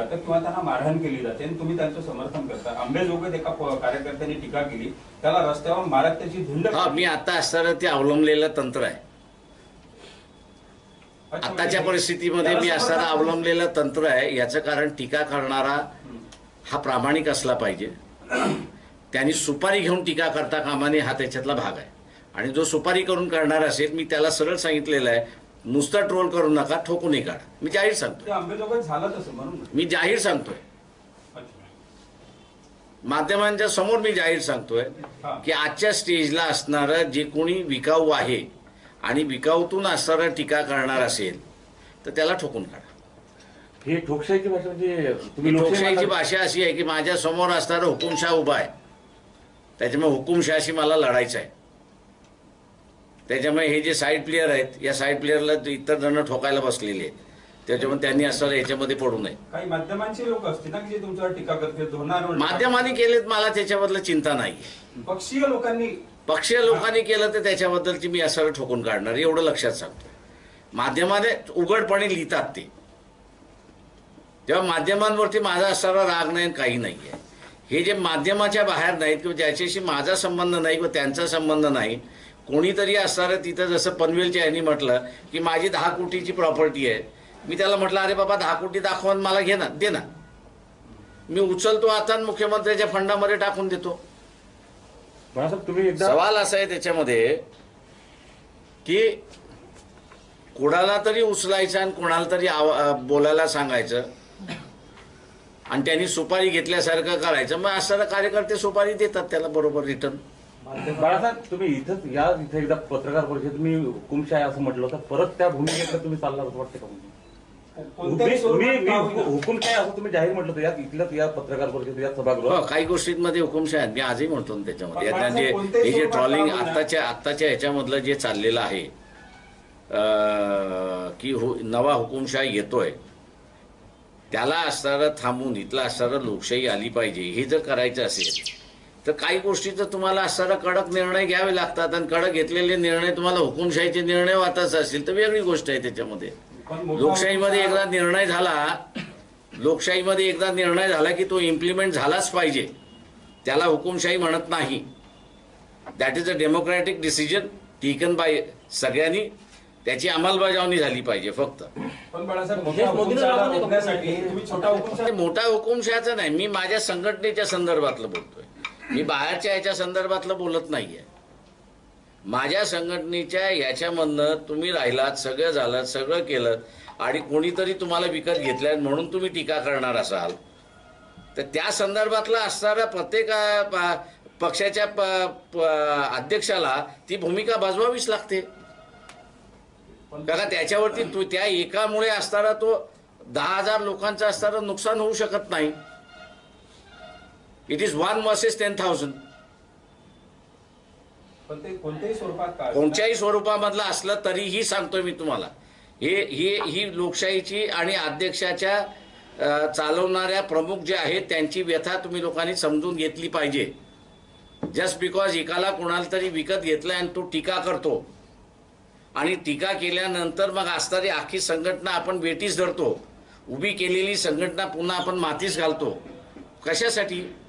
जातं किंवा त्यांना मारहाण केली जाते आणि तुम्ही त्यांचं समर्थन करता. आंबेजोगाईत एका कार्यकर्त्यांनी टीका केली, त्याला रस्त्यावर मारत त्याची झुंड. मी आता असताना ते अवलंबलेलं तंत्र आहे. आताच्या परिस्थितीमध्ये मी असताना अवलंबलेलं तंत्र आहे. याचं कारण टीका करणारा हा प्रामाणिक असला पाहिजे. त्यांनी सुपारी घेऊन टीका करता कामा नये, हा त्याच्यातला भाग आहे. आणि जो सुपारी करून करणार असेल, मी त्याला सरळ सांगितलेलं आहे, नुसता ट्रोल करू नका, ठोकूनही काढा. मी जाहीर सांगतो, आंबेजोगाईत झालं तसं म्हणून मी जाहीर सांगतोय, माध्यमांच्या समोर मी जाहीर सांगतोय की आजच्या स्टेजला असणारं जे कोणी विकाऊ आहे आणि विकाऊतून असणारा टीका करणार असेल तर त्याला ठोकून काढा. ही ठोकशाहीची भाषा म्हणजे तुम्ही ठोकशाहीची भाषा अशी आहे की माझ्या समोर असणारा हुकुमशाह उभा आहे, त्याच्यामुळे हुकुमशाही मला लढायचं आहे. त्याच्यामुळे हे जे साईड प्लेयर आहेत, या साईड प्लेयरला इतर जण ठोकायला बसलेले आहेत. त्याच्यामुळे त्यांनी असं याच्यामध्ये पडू नये. काही माध्यमांची लोक असतील ना की जे तुमच्यावर टीका करतील, माध्यमांनी केलेत, मला त्याच्याबद्दल चिंता नाही. पक्षीय लोकांनी केलं तर त्याच्याबद्दलची मी असं ठोकून काढणार, एवढं लक्षात सांगतो. माध्यमाने उघडपणे लिहितात ते, तेव्हा माध्यमांवरती माझा असणारा राग नाही, काही नाही आहे. हे जे माध्यमाच्या बाहेर नाहीत किंवा ज्याच्याशी माझा संबंध नाही किंवा त्यांचा संबंध नाही, कोणीतरी असणारं तिथं, जसं पनवेलच्या यांनी म्हटलं की माझी 10 कोटीची प्रॉपर्टी आहे. मी त्याला म्हटलं, अरे बाबा 10 कोटी दाखवा, मला घे ना, दे ना, मी उचलतो आता मुख्यमंत्र्याच्या फंडामध्ये टाकून देतो. सवाल असा आहे त्याच्यामध्ये की कोणाला तरी उचलायचं आणि कोणाला तरी बोलायला सांगायचं आणि त्यांनी सुपारी घेतल्यासारखं करायचं. मग असणारे कार्यकर्ते सुपारी देतात त्याला बरोबर रिटर्न. बाळासाहेब, तुम्ही इथं एकदा पत्रकार परिषदेत तुम्ही हुकुमशाही असं म्हटलं होतं, परत त्या भूमिकेत तुम्ही चालणार असं वाटतं का? हुकुमशाही असं तुम्ही जाहीर म्हटलं होतं या पत्रकार परिषदेत, या सभागृहात काही गोष्टींमध्ये हुकुमशाही आहेत. मी आजही म्हणतो ना त्याच्यामध्ये, हे जे ट्रॉलिंग आत्ताच्या ह्याच्यामधलं जे चाललेलं आहे की नवा हुकुमशाही येतोय, त्याला असणारं थांबून इथला असणारं लोकशाही आली पाहिजे, हे जर करायचं असेल तर काही गोष्टीचं तुम्हाला असणारा कडक निर्णय घ्यावे लागतात. आणि कडक घेतलेले निर्णय तुम्हाला हुकुमशाहीचे निर्णय वाचायचे असतील तर वेगळी गोष्ट आहे. त्याच्यामध्ये लोकशाहीमध्ये एकदा निर्णय झाला की तो इम्प्लिमेंट झालाच पाहिजे, त्याला हुकुमशाही म्हणत नाही. That is a democratic decision taken by सगळ्यांनी, त्याची अंमलबजावणी झाली पाहिजे. फक्त मोठा हुकुमशाहीचा नाही, मी माझ्या संघटनेच्या संदर्भातलं बोलतोय, मी बाहेरच्या याच्या संदर्भातलं बोलत नाहीये. माझ्या संघटनेच्या याच्यामधनं तुम्ही राहिलात, सगळं झालं, सगळं केलं आणि कोणीतरी तुम्हाला विकत घेतल्या म्हणून तुम्ही टीका करणार असाल तर त्या संदर्भातला असणारा प्रत्येक पक्षाच्या अध्यक्षाला ती भूमिका बजवावीच लागते. कारण त्याच्यावरती त्या एकामुळे असणारा तो 10,000 लोकांचं असणारं नुकसान होऊ शकत नाही. It is 1 versus 10,000. कोणत्याही स्वरूपामधलं असलं तरीही सांगतोय मी तुम्हाला, ही लोकशाहीची आणि अध्यक्षाच्या चालवणाऱ्या प्रमुख जे आहेत त्यांची व्यथा तुम्ही लोकांनी समजून घेतली पाहिजे. जस्ट बिकॉज एकाला कोणाला तरी विकत घेतलाय आणि तो टीका करतो आणि टीका केल्यानंतर मग असणारी आखी संघटना आपण वेठीस धरतो, उभी केलेली संघटना पुन्हा आपण मातीस घालतो. कशासाठी?